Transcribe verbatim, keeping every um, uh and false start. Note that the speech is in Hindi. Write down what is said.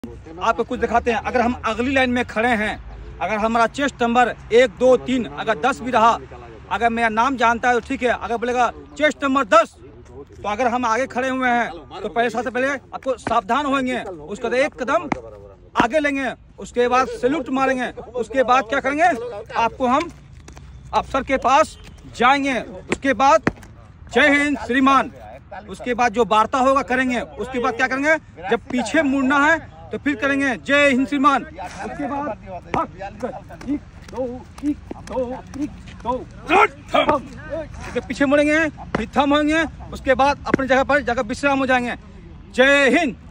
आपको कुछ दिखाते हैं। अगर हम अगली लाइन में खड़े हैं, अगर हमारा चेस्ट नंबर एक दो तीन अगर दस भी रहा, अगर मेरा नाम जानता है तो ठीक है। अगर बोलेगा चेस्ट नंबर दस, तो अगर हम आगे खड़े हुए हैं तो पहले सबसे पहले आपको सावधान होंगे, उसके बाद एक कदम आगे लेंगे, उसके बाद सैल्यूट मारेंगे, उसके बाद क्या करेंगे, आपको हम अफसर के पास जाएंगे, उसके बाद जय हिंद श्रीमान, उसके बाद जो वार्ता होगा करेंगे, उसके बाद क्या करेंगे, जब पीछे मुड़ना है तो फिर करेंगे जय हिंद श्रीमान, उसके बाद एक, दो, एक, दो, एक, दो, उसके पीछे मुड़ेंगे, फिर थम होंगे, उसके बाद अपनी जगह पर जगह विश्राम हो जाएंगे। जय हिंद।